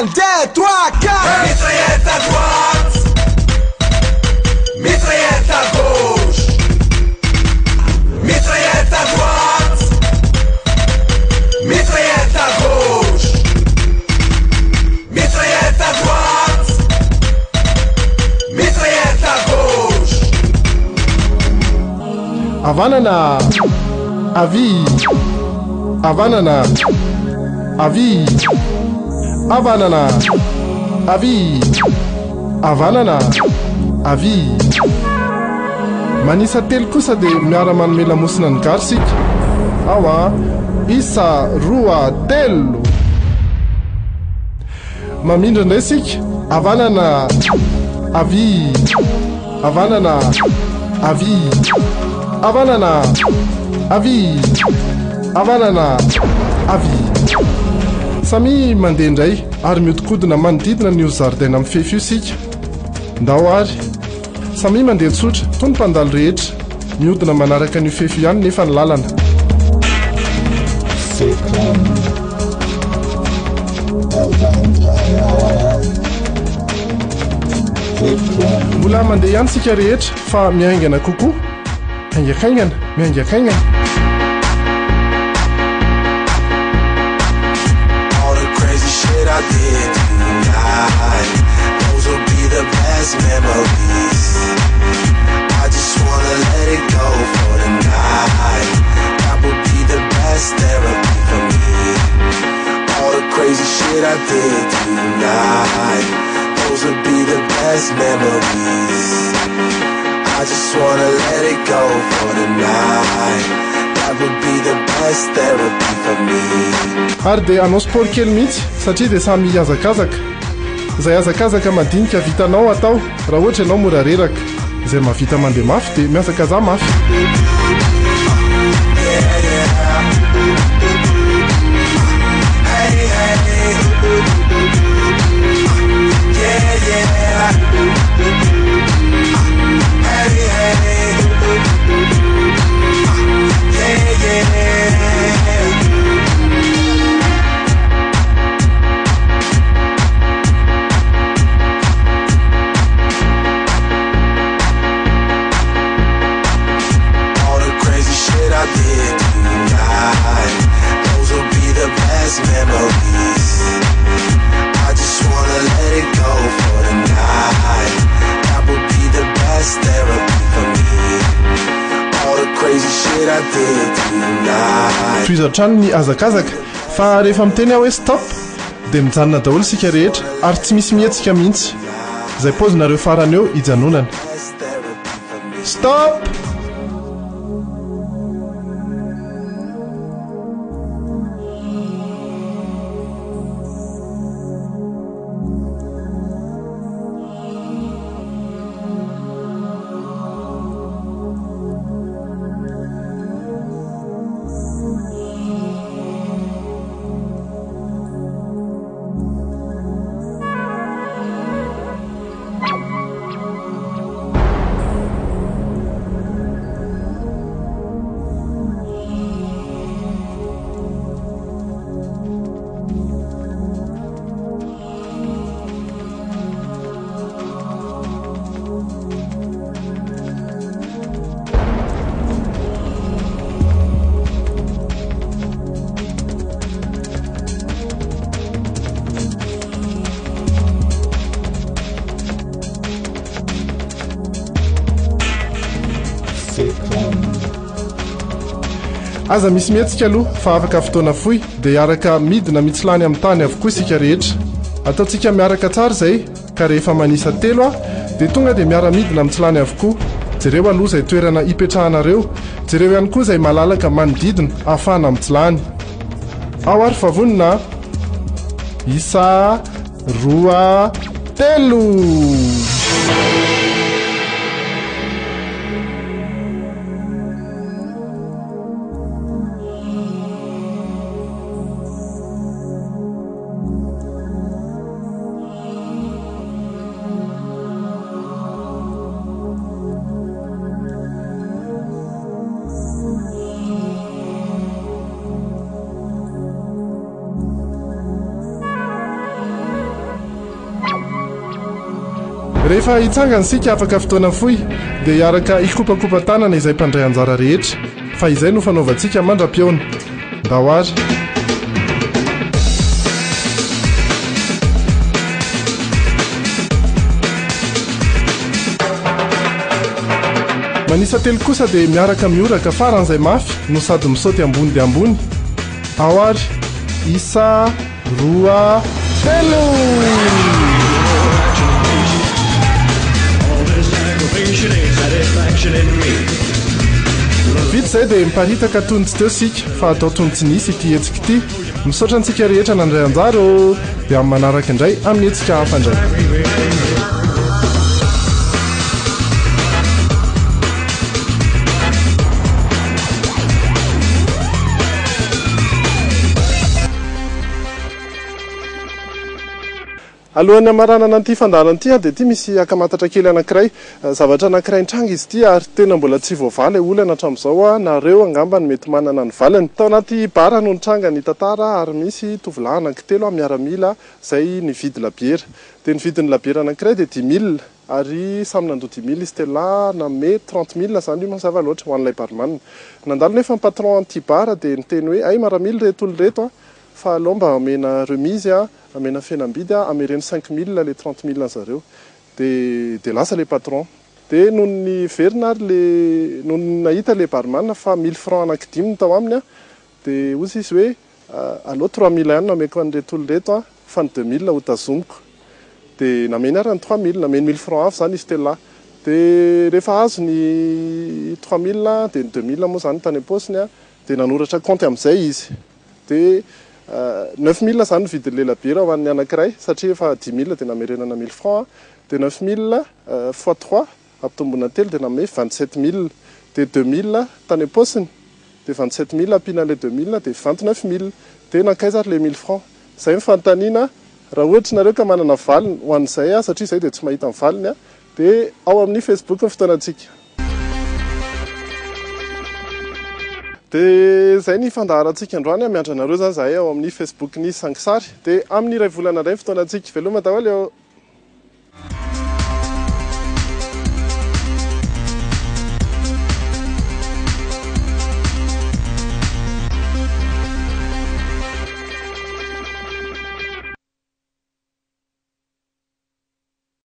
1, 2, 3, 4. Mitraillette à droite, mitraillette à gauche, mitraillette à droite, mitraillette à gauche, mitraillette à droite, mitraillette à gauche. Avanana, avi, avanana, avi, avanana, avi, avanana, avi. Manisa telo kosa dia miara-manome lamosina ny gary sika. Ao a, isa, roa, telo. Mamindra indray sika. Avanana, avi, avanana, avi, avanana, avi, avanana, avi. Samy mandeha indray ary miodikodina manodidina ny zaridaina amin'ny fefy io sika. Ndao ary samy mandeha tsotra toy ny mpandalo rehetra miodina manaraka ny fefy ihany nefa ny lalana. Mbola mandeha ihany sika rehetra fa miaingana kokoa. Haingakaingana, miaingakaingana. I did tonight, those will be the best memories. I just wanna let it go for the night. That would be the best therapy for me. All the crazy shit I did tonight, those would be the best memories. I just wanna let it go for the night. That would be the best therapy for me. Ary dia anao sport kely mihitsy satria dia samy hiazakazaka. Izay hazakazaka madinika vitanao atao raha ohatra ianao mora reraka. Izay mahavita mandeha mafy dia miazakaza mafy. Toizan-trano ny azakazaka fa rehefa miteny aho hoe stop dia mijanona daholo sika rehetra ary tsy misy mihetsika mihitsy. Izay paozinareo farany eo hijanonana. Stop! Aza misy mihetsika aloha fa afaka fotoana fohy dia hiaraka midina mitsilany amin'ny tany avokoa isika rehetra. Ataontsika miaraka tsara izay ka rehefa manisa telo ah dia tonga dia miara-midina mitsilany avokoa. Jereo aloha izay toerana ipetrahanareo, jereo ihany koa izay malalaka manodidina ahafahana mitsilany. Ao ary favonina isa, roa, telo. rehefa hitsanganysika afaka fotoana foy dia hiaraka ikopakopa tanana izay mpandray anjara rehetra fa izay no fanaovantsika mandra-piaona nda ho ary manisa telo kosa dia miaraka mioraka faran'izay mafy no sady misaoty ambony dia ambony ao ary isa roa telo vita izay dia miparitaka tonitsy teo sika fa atao tonitsy nisy ity hetsika ity misaotra antsika rehetra nandray anjara dia amin'ny manaraka indray amin'ny hetsika hafa indray alohan'ny amaranana an'ity fandaharana ity dia ity misy akamatatra kely anankiray zavatra anankiray nitranga izy ity ary tena mbola tsy voavaly olana hatramin'izao nareo angambany mety manana ny valiny tao anaty bara no nitranga ny tantara ary misy tovolahy anankitelo miaramila izay nividy labiera dia nividin'ny labiera anankiray dia 10 000 ary samy nandoa 10 000 izy tela name 30 000 zany io mazava loatra ho an'ilay barman nandalo nefa ny patron an'ity bara dia niteny hoe ay maramily reto olo reto fa aloha mba amena remise amena fenambidy amereny 5 000 le 30 000 zareo dia lasa le patron dia noho ny verina ary noho nahita le barman fa 1000 francs anankidimy tao aminy dia ozy izy hoe aloha 3 000 ihany nameko an'reto olo reto fa ny 2 000 ho tazomiko dia nameny ary ny 3 000 nameny 1000 francs avy zany izy tela dia rehefa azo ny 3 000 dia ny 2 000 moa zany tany am-posiny dia nanoratra compte amin'izay izy dia 9 000 zany vidin'le labiera ho an'ny anankiray satria efa 10 000 dia namerenana 1000 francs dia 9 000 fois 3 ampitombona telo dia name 27 000 dia 2 000 tany am-posiny dia 27 000 ampiana le 2 000 dia 29 000 dia nankaiza ary le 1000 francs izay mifantaniana raha ohatra nareo ka manana valiny ho an'izay satria izay dia tsy mahita ny valiny dia ao amin'ny Facebook ny fotoanantsika dia izay ny fandaharantsika androany miandranareo zany zahay ao amin'ny Facebook ny sangisary dia amin'ny iray volana indray fotoanantsika veloma daholo eo